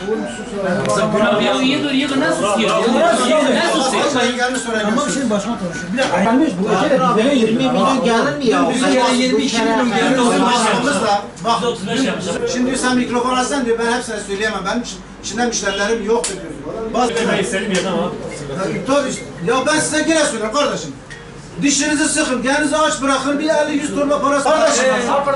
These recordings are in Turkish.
Abi yiyor nasıl yiyor? Ama şimdi başkan konuşuyor. Bir de gelmiş bu ülkede bizlere 20 milyon gelir mi ya? Bizim yere 22 milyon gelir olmazsa bak şimdi sen mikrofon alsan diyor ben hepsini söyleyemem. Benim içinde müşterilerim yok diyor. Bazı Selim yerine ama. ya ben size yine söylüyorum kardeşim. Dişinizi sıkın, kendinizi aç bırakın, bir 50-100 torba parası. Kardeşim, bak.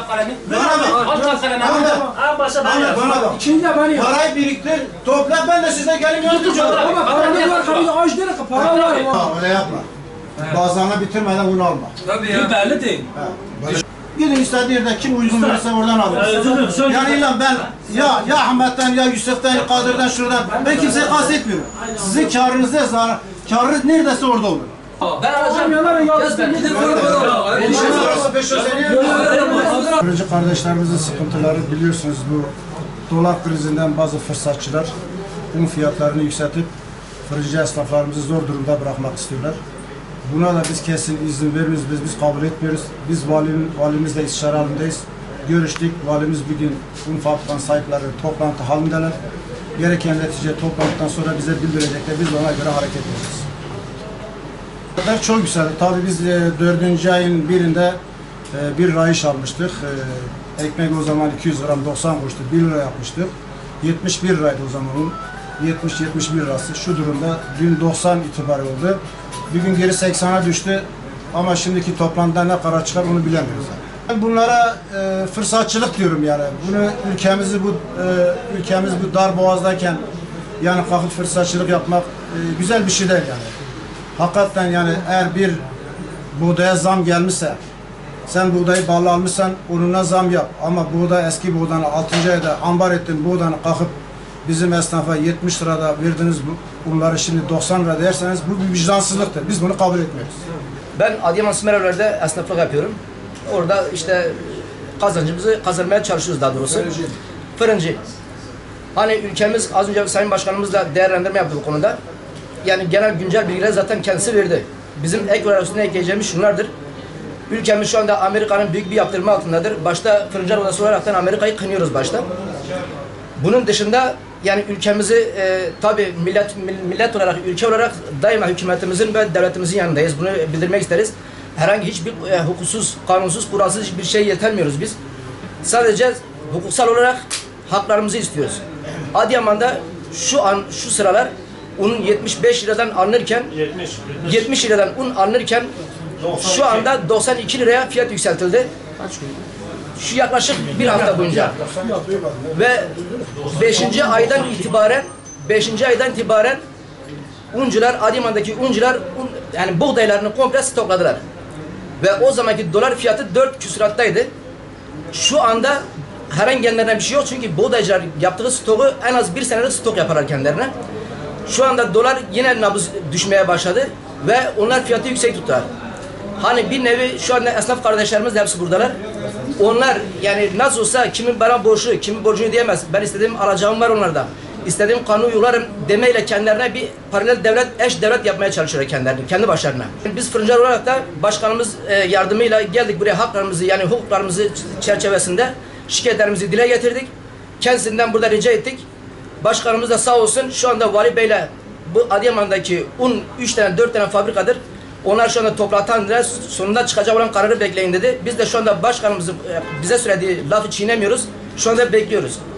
Bana bak. İkinci de ben ya. Parayı biriktir, topla, ben de size gelin yardımcı olayım. Ama paranı var, karıyla aç değil, para var. Öyle yapma. Bazılarına bitirmeden bunu alma. Tabii ya. Belli değil. Gidin istediği yerde kim uygun verirse oradan alın. Yani illa ben ya Ahmet'ten ya Yusuf'tan ya Kadir'den şuradan ben kimseye kastetmiyorum. Sizin karınızda zarar, karınız neredeyse orada olur. Ben alacağım. Yaz ben. Fırıncı kardeşlerimizin sıkıntıları biliyorsunuz bu dolar krizinden bazı fırsatçılar un fiyatlarını yükseltip fırıncı esnaflarımızı zor durumda bırakmak istiyorlar. Buna da biz kesin izin vermiyoruz, biz kabul etmiyoruz. Biz valimizle istişare halindeyiz. Görüştük, valimiz bir gün un fabrikanın sahipleri toplantı halindeler. Gereken netice toplantıdan sonra bize bildirecekler, biz ona göre hareket edeceğiz. Çok güzel. Tabii biz 4. ayın birinde bir rayiş almıştık. Ekmek o zaman 200 gram 90 kuruştu, 1 lira yapmıştık. 71 liraydı o zaman un. 70-71 lirası. Şu durumda dün 90 itibarı oldu. Bir gün geri 80'a düştü. Ama şimdiki toplantıda ne karar çıkar onu bilemiyoruz. Ben bunlara fırsatçılık diyorum yani. Bunu ülkemiz bu dar boğazdayken yani kalkıp fırsatçılık yapmak güzel bir şey değil yani. Hakikaten yani eğer bir buğdaya zam gelmişse, sen buğdayı bağlı almışsan ununa zam yap. Ama buğday eski buğdanı 6. ayda ambar ettin buğdanı kalkıp bizim esnafa 70 lirada verdiğiniz unları şimdi 90 lira derseniz bu bir vicdansızlıktır. Biz bunu kabul etmiyoruz. Ben Adıyaman Sümerevler'de esnaflık yapıyorum. Orada işte kazancımızı kazanmaya çalışıyoruz daha doğrusu. Fırıncı. Hani ülkemiz az önce Sayın Başkanımızla değerlendirme yaptı bu konuda. Yani genel güncel bilgiler zaten kendisi verdi. Bizim ek olarak üstüne ekleyeceğimiz şunlardır. Ülkemiz şu anda Amerika'nın büyük bir yaptırımı altındadır. Başta Fırıncılar Odası olaraktan Amerika'yı kınıyoruz başta. Bunun dışında yani ülkemizi tabii millet olarak, ülke olarak daima hükümetimizin ve devletimizin yanındayız. Bunu bildirmek isteriz. Herhangi hiçbir hukuksuz, kanunsuz, kuralsız hiçbir şey yetermiyoruz biz. Sadece hukuksal olarak haklarımızı istiyoruz. Adıyaman'da şu sıralar un 75 liradan alınırken 70 liradan un alınırken şu anda 92 liraya fiyat yükseltildi. Şu yaklaşık bir hafta boyunca. Ve 5. aydan itibaren uncular, Adıyaman'daki uncular yani buğdaylarını komple stokladılar. Ve o zamanki dolar fiyatı 4 küsurattaydı. Şu anda herhangi kendilerine bir şey yok çünkü buğdaycılar yaptığı stoku en az bir senelik stok yaparlar kendilerine. Şu anda dolar yine nabız düşmeye başladı ve onlar fiyatı yüksek tuttular. Hani bir nevi şu anda esnaf kardeşlerimiz de hepsi buradalar. Onlar yani nasıl olsa kimin bana borçlu, kimin borcunu diyemez. Ben istediğim alacağım var onlarda. İstediğim kanunu uygularım demeyle kendilerine bir paralel devlet, eş devlet yapmaya çalışıyorlar kendilerini, kendi başlarına. Biz fırıncılar olarak da başkanımız yardımıyla geldik buraya haklarımızı yani hukuklarımızı çerçevesinde şikayetlerimizi dile getirdik. Kendisinden burada rica ettik. Başkanımız da sağ olsun şu anda Vali Bey'le bu Adıyaman'daki un 3 tane 4 tane fabrikadır. Onlar şu anda toplantıda sonunda çıkacak olan kararı bekleyin dedi. Biz de şu anda başkanımızın bize söylediği lafı çiğnemiyoruz. Şu anda bekliyoruz.